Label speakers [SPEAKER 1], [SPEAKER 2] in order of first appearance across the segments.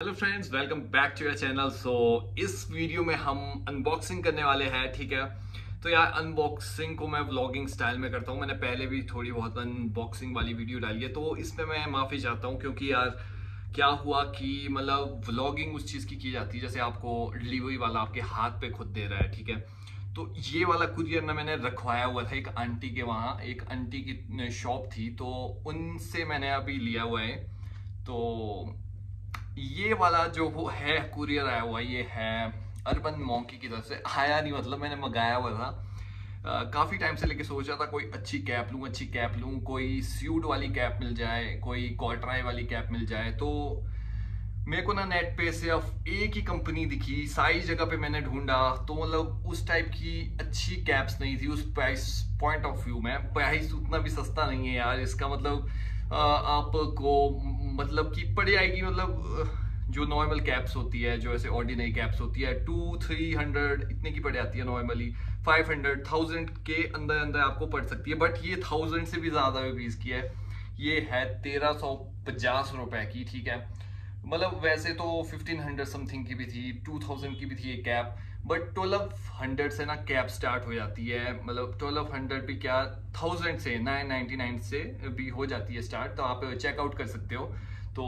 [SPEAKER 1] Hello friends, welcome back to your channel. So इस video में हम अनबॉक्सिंग करने वाले हैं, ठीक है। तो यार अनबॉक्सिंग को मैं व्लॉगिंग स्टाइल में करता हूँ। मैंने पहले भी थोड़ी बहुत अनबॉक्सिंग वाली वीडियो डाली है, तो इसमें मैं माफ़ी चाहता हूँ क्योंकि यार क्या हुआ कि मतलब व्लॉगिंग उस चीज़ की जाती है जैसे आपको डिलीवरी वाला आपके हाथ पे खुद दे रहा है, ठीक है। तो ये वाला कुरियर ना मैंने रखवाया हुआ था एक आंटी के वहाँ, एक आंटी की शॉप थी, तो उनसे मैंने अभी लिया हुआ है। तो ये वाला जो वो है कुरियर आया हुआ, ये है अर्बन मॉन्की की तरफ से आया नहीं, मतलब मैंने मंगाया हुआ था। काफ़ी टाइम से लेके सोच रहा था कोई अच्छी कैप लूँ, कोई स्यूड वाली कैप मिल जाए, कोई कॉटराई वाली कैप मिल जाए। तो मेरे को ना नेट पे सिर्फ एक ही कंपनी दिखी, सारी जगह पे मैंने ढूंढा, तो मतलब उस टाइप की अच्छी कैप्स नहीं थी उस प्राइस पॉइंट ऑफ व्यू में। प्राइस उतना भी सस्ता नहीं है यार, इसका मतलब आपको मतलब कि पड़ जाएगी, मतलब जो नॉर्मल कैप्स होती है, जो ऐसे ऑर्डिनरी कैप्स होती है 200-300 इतने की पड़ जाती है नॉर्मली। 500-1000 के अंदर अंदर आपको पड़ सकती है, बट ये 1000 से भी ज्यादा रुपीज की है। ये है 1350 रुपए की, ठीक है। मतलब वैसे तो 1500 समथिंग की भी थी, 2000 की भी थी ये कैप, बट 1200 से ना कैप स्टार्ट हो जाती है। मतलब 1200 भी क्या, 1000 से 999 से भी हो जाती है स्टार्ट, तो आप चेकआउट कर सकते हो। तो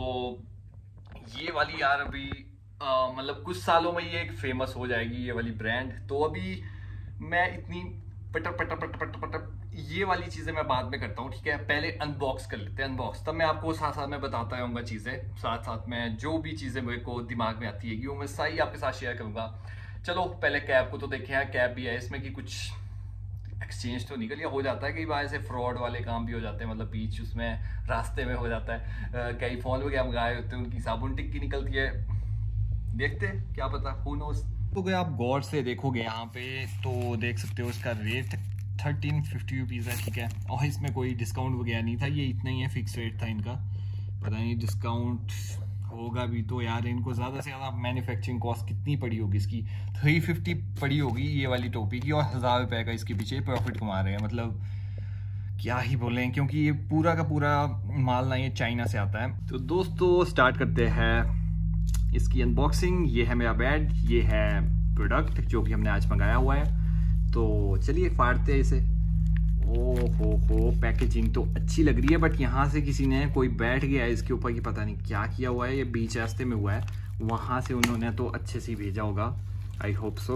[SPEAKER 1] ये वाली यार अभी मतलब कुछ सालों में ये एक फेमस हो जाएगी ये वाली ब्रांड। तो अभी मैं इतनी पटर पटर पटर पटर पटर ये वाली चीजें मैं बाद में करता हूँ, ठीक है। पहले अनबॉक्स कर लेते हैं, अनबॉक्स तब मैं आपको साथ साथ में बताता रहूंगा चीजें, साथ साथ में जो भी चीजें मेरे को दिमाग में आती है वो मैं सारी आपके साथ शेयर करूंगा। चलो पहले कैप को तो देखें यार, कैप भी है इसमें कि कुछ एक्सचेंज तो निकल हो जाता है, कई बार ऐसे फ्रॉड वाले काम भी हो जाते हैं, मतलब बीच उसमें रास्ते में हो जाता है। कई फोन वगैरह मंगाए होते हैं, उनकी साबुन टिक्की निकलती है, देखते हैं क्या पता, हु नोस। तो अगर आप गौर से देखोगे यहाँ पे तो देख सकते हो इसका रेट 1350 रुपीज़ है, ठीक है। और इसमें कोई डिस्काउंट वगैरह नहीं था, ये इतना ही है, फिक्स रेट था इनका। पता नहीं डिस्काउंट होगा भी तो यार इनको ज़्यादा से ज़्यादा मैन्युफैक्चरिंग कॉस्ट कितनी पड़ी होगी इसकी, 350 पड़ी होगी ये वाली टोपी की, और 1000 रुपये का इसके पीछे प्रॉफिट कमा रहे हैं। मतलब क्या ही बोलें, क्योंकि ये पूरा का पूरा माल ना ये चाइना से आता है। तो दोस्तों स्टार्ट करते हैं इसकी अनबॉक्सिंग। ये है मेरा बेड, ये है प्रोडक्ट जो कि हमने आज मंगाया हुआ है। तो चलिए फाड़ते हैं इसे। ओ हो, पैकेजिंग तो अच्छी लग रही है, बट यहाँ से किसी ने कोई बैठ गया है इसके ऊपर, की पता नहीं क्या किया हुआ है। ये बीच रास्ते में हुआ है, वहाँ से उन्होंने तो अच्छे से भेजा होगा, आई होप सो।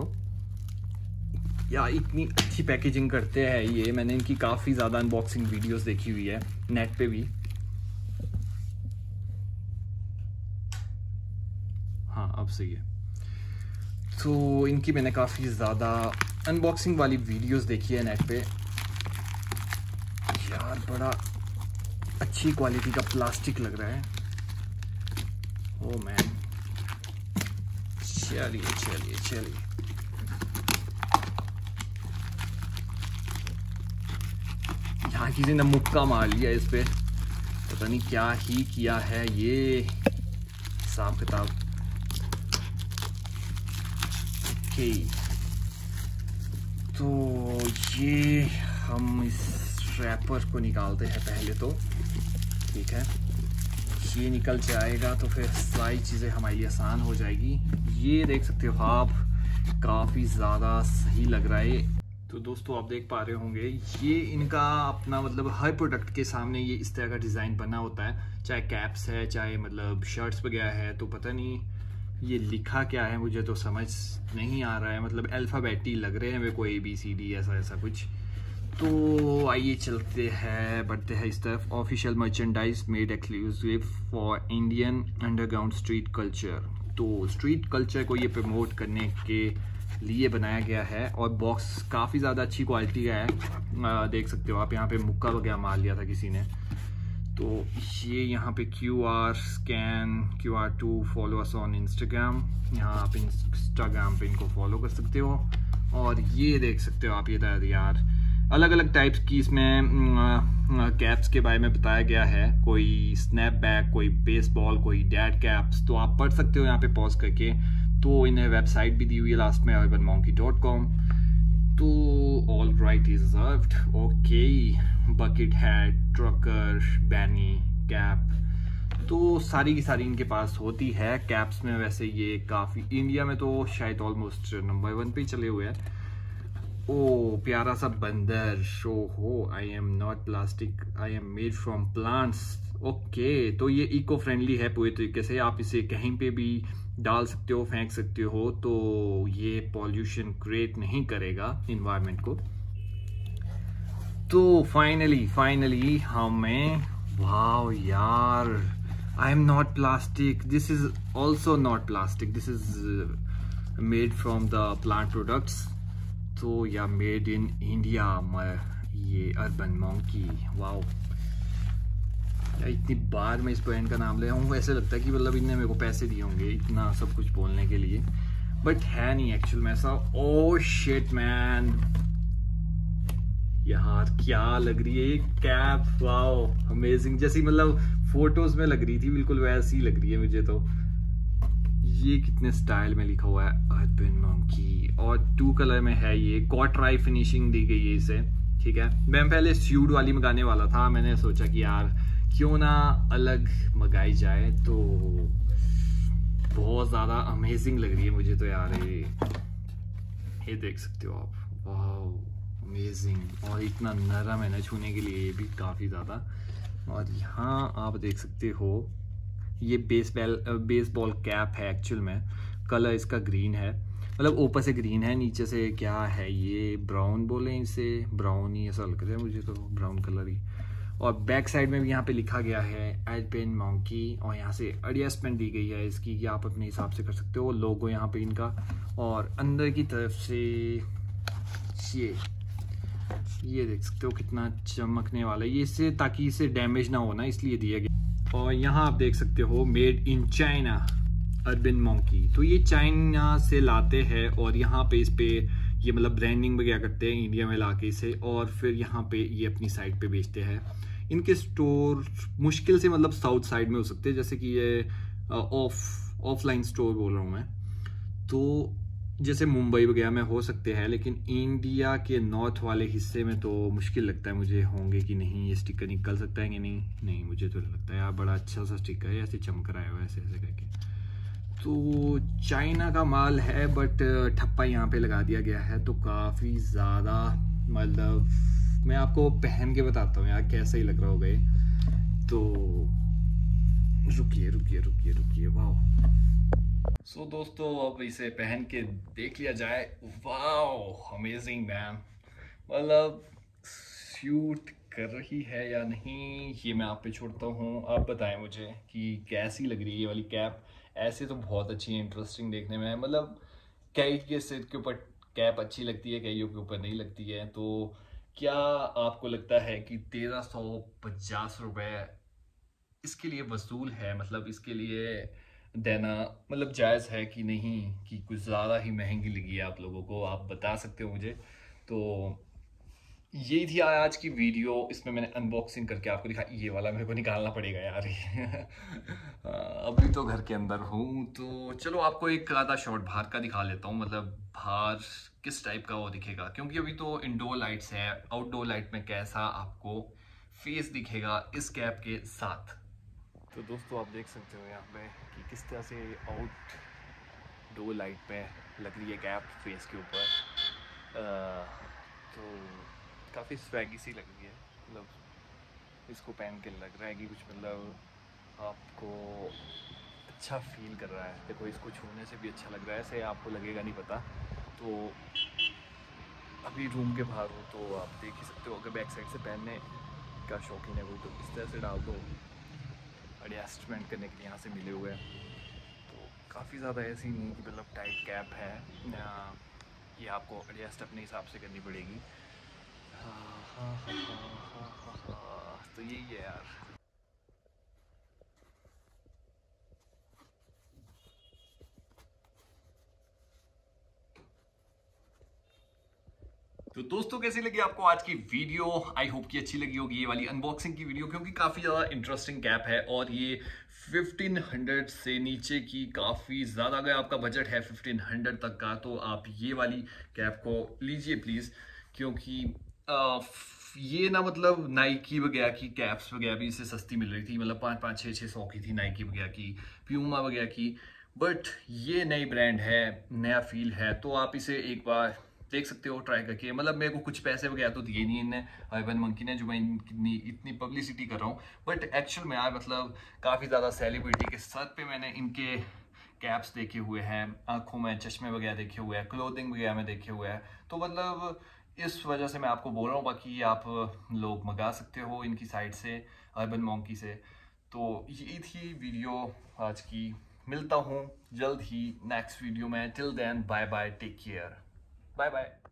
[SPEAKER 1] या इतनी अच्छी पैकेजिंग करते हैं ये, मैंने इनकी काफ़ी ज़्यादा अनबॉक्सिंग वीडियोस देखी हुई है नेट पे भी। हाँ अब सही है। तो इनकी मैंने काफ़ी ज़्यादा अनबॉक्सिंग वाली वीडियोस देखी है नेट पे यार। बड़ा अच्छी क्वालिटी का प्लास्टिक लग रहा है। ओ मैन, चलिए चलिए चलिए। यहाँ किसी ने मुक्का मार लिया इस पे, पता नहीं क्या ही किया है ये। हिसाब किताब ओके। तो ये हम इस रैपर को निकालते हैं पहले तो, ठीक है। ये निकल जाएगा तो फिर सारी चीज़ें हमारी आसान हो जाएगी। ये देख सकते हो आप, काफ़ी ज़्यादा सही लग रहा है। तो दोस्तों आप देख पा रहे होंगे ये इनका अपना मतलब हर प्रोडक्ट के सामने ये इस तरह का डिज़ाइन बना होता है, चाहे कैप्स है चाहे मतलब शर्ट्स वगैरह है। तो पता नहीं ये लिखा क्या है, मुझे तो समझ नहीं आ रहा है, मतलब अल्फ़ाबेटी लग रहे हैं मेरे को, ABCD ऐसा कुछ। तो आइए चलते हैं, बढ़ते हैं इस तरफ। Official merchandise made exclusive for Indian underground street culture. तो स्ट्रीट कल्चर को ये प्रमोट करने के लिए बनाया गया है, और बॉक्स काफ़ी ज़्यादा अच्छी क्वालिटी का है। देख सकते हो आप, यहाँ पे मुक्का वगैरह मार लिया था किसी ने। तो ये यहाँ पे QR scan, QR to follow us on Instagram, यहाँ आप इंस्टाग्राम पे इनको फॉलो कर सकते हो। और ये देख सकते हो आप, ये यार अलग अलग टाइप्स की इसमें कैप्स के बारे में बताया गया है। कोई स्नैपबैक, कोई बेसबॉल, कोई डैड कैप्स। तो आप पढ़ सकते हो यहाँ पे पॉज करके। तो इन्हें वेबसाइट भी दी हुई है लास्ट में, urbanmonkey.com। तो all right reserved, okay. Bucket hat, trucker, beanie cap. तो सारी की सारी इनके पास होती है कैप्स में। वैसे ये काफ़ी इंडिया में तो शायद ऑलमोस्ट नंबर 1 पे चले हुए हैं। ओ प्यारा सा बंदर, शो हो, I am not plastic, I am made from plants. Okay, तो ये इको फ्रेंडली है पूरे तरीके से, आप इसे कहीं पे भी डाल सकते हो, फेंक सकते हो, तो ये पॉल्यूशन क्रिएट नहीं करेगा इन्वायरमेंट को। तो फाइनली हमें, वाओ यार, I am not plastic, this is also not plastic, this is made from the plant products. तो या मेड इन इंडिया, ये अर्बन मॉन्की। वाओ या इतनी बार मैं इस ब्रांड का नाम ले रहा हूँ, ऐसे लगता है कि मतलब इनने मेरे को पैसे दिए होंगे इतना सब कुछ बोलने के लिए, बट है नहीं एक्चुअल में ऐसा। ओ शिट मैन, यार क्या लग रही है ये कैप, वाओ अमेजिंग, जैसी मतलब फोटोज में लग रही थी बिल्कुल वैसी लग रही है मुझे। तो ये कितने स्टाइल में लिखा हुआ है अर्बन मॉन्की, और 2 कलर में है, ये क्वार्टराई फिनिशिंग दी गई है इसे। ठीक है, मैं पहले स्यूड वाली मंगाने वाला था, मैंने सोचा कि यार क्यों ना अलग मंगाई जाए, तो बहुत ज़्यादा अमेजिंग लग रही है मुझे तो यार। ये देख सकते हो आप, वाओ अमेजिंग, और इतना नरम है ना छूने के लिए, ये भी काफ़ी ज़्यादा। और यहाँ आप देख सकते हो ये बेसबॉल कैप है एक्चुअल में, कलर इसका ग्रीन है, मतलब ऊपर से ग्रीन है, नीचे से क्या है ये ब्राउन बोले इसे, ब्राउन ही ऐसा लग रहा है मुझे तो, ब्राउन कलर ही। और बैक साइड में भी यहाँ पे लिखा गया है अर्बन मॉन्की, और यहाँ से एडजस्टमेंट दी गई है इसकी कि आप अपने हिसाब से कर सकते हो, लोगो यहाँ पे इनका। और अंदर की तरफ से ये देख सकते हो कितना चमकने वाला है ये, इससे ताकि इसे डैमेज ना हो ना, इसलिए दिया गया। और यहाँ आप देख सकते हो made in China urban monkey, तो ये चाइना से लाते हैं और यहाँ पे इस पे ये मतलब ब्रांडिंग वगैरह करते हैं इंडिया में लाके इसे, और फिर यहाँ पे ये अपनी साइट पे बेचते हैं। इनके स्टोर मुश्किल से मतलब साउथ साइड में हो सकते हैं, जैसे कि ये ऑफलाइन स्टोर बोल रहा हूँ मैं, तो जैसे मुंबई वगैरह में हो सकते हैं, लेकिन इंडिया के नॉर्थ वाले हिस्से में तो मुश्किल लगता है मुझे होंगे कि नहीं। ये स्टिकर निकल सकता है कि नहीं मुझे तो लगता है यार बड़ा अच्छा सा स्टिकर है, ऐसे चमक रहा है ऐसे ऐसे करके। तो चाइना का माल है, बट ठप्पा यहाँ पे लगा दिया गया है, तो काफ़ी ज़्यादा मतलब मैं आपको पहन के बताता हूँ यार कैसा ही लग रहा होगा ये। तो रुकिए, वाह। सो दोस्तों अब इसे पहन के देख लिया जाए। वाओ अमेजिंग मैन, मतलब सूट कर रही है या नहीं ये मैं आप पे छोड़ता हूँ, आप बताएं मुझे कि कैसी लग रही है ये वाली कैप। ऐसे तो बहुत अच्छी है, इंटरेस्टिंग देखने में, मतलब कई के सिर के ऊपर कैप अच्छी लगती है, कईयों के ऊपर नहीं लगती है। तो क्या आपको लगता है कि 1350 रुपये इसके लिए वसूल है, मतलब इसके लिए देना मतलब जायज़ है कि नहीं, कि कुछ ज़्यादा ही महंगी लगी है आप लोगों को, आप बता सकते हो मुझे। तो ये थी आज की वीडियो, इसमें मैंने अनबॉक्सिंग करके आपको दिखा। ये वाला मेरे को निकालना पड़ेगा यार अभी तो घर के अंदर हूँ, तो चलो आपको एक आधा शॉट बाहर का दिखा लेता हूँ, मतलब बाहर किस टाइप का वो दिखेगा, क्योंकि अभी तो इंडोर लाइट्स है, आउटडोर लाइट में कैसा आपको फेस दिखेगा इस कैप के साथ। तो दोस्तों आप देख सकते हो यहाँ पे कि किस तरह से आउटडोर लाइट पे लग रही है कैप फेस के ऊपर। तो काफ़ी स्वैगी सी लग रही है, मतलब इसको पहन के लग रहा है कि कुछ मतलब आपको अच्छा फील कर रहा है। देखो इसको छूने से भी अच्छा लग रहा है, ऐसे आपको लगेगा नहीं पता। तो अभी रूम के बाहर हो तो आप देख ही सकते हो, अगर बैक साइड से पहनने का शौकीन है वो तो इस तरह से डाल दो, एडजस्टमेंट करने के लिए यहाँ से मिले हुए हैं। तो काफ़ी ज़्यादा ऐसी नहीं कि मतलब टाइट कैप है, ये आपको एडजस्ट अपने हिसाब से करनी पड़ेगी। तो यही है यार। तो दोस्तों कैसी लगी आपको आज की वीडियो? आई होप कि अच्छी लगी होगी ये वाली अनबॉक्सिंग की वीडियो, क्योंकि काफ़ी ज़्यादा इंटरेस्टिंग कैप है और ये 1500 से नीचे की काफ़ी ज़्यादा, अगर आपका बजट है 1500 तक का तो आप ये वाली कैप को लीजिए प्लीज़, क्योंकि ये ना मतलब नाइकी वगैरह की कैप्स वगैरह भी इससे सस्ती मिल रही थी, मतलब 5-5 6-6 सौ की थी नाइकी वगैरह की, प्यूमा वगैरह की। बट ये नई ब्रांड है, नया फील है, तो आप इसे एक बार देख सकते हो ट्राई करके। मतलब मेरे को कुछ पैसे वगैरह तो दिए नहीं इनने, अर्बन मंकी ने, जो मैं इतनी इतनी पब्लिसिटी कर रहा हूँ। बट एक्चुअल में यार मतलब काफ़ी ज़्यादा सेलिब्रिटी के सर पे मैंने इनके कैप्स देखे हुए हैं, आंखों में चश्मे वगैरह देखे हुए हैं, क्लोथिंग वगैरह में देखे हुए हैं। तो मतलब इस वजह से मैं आपको बोल रहा हूँ, बाकी आप लोग मंगा सकते हो इनकी साइट से, अर्बन मॉन्की से। तो ये थी वीडियो आज की। मिलता हूँ जल्द ही नेक्स्ट वीडियो में। Till then bye bye, take care, bye bye.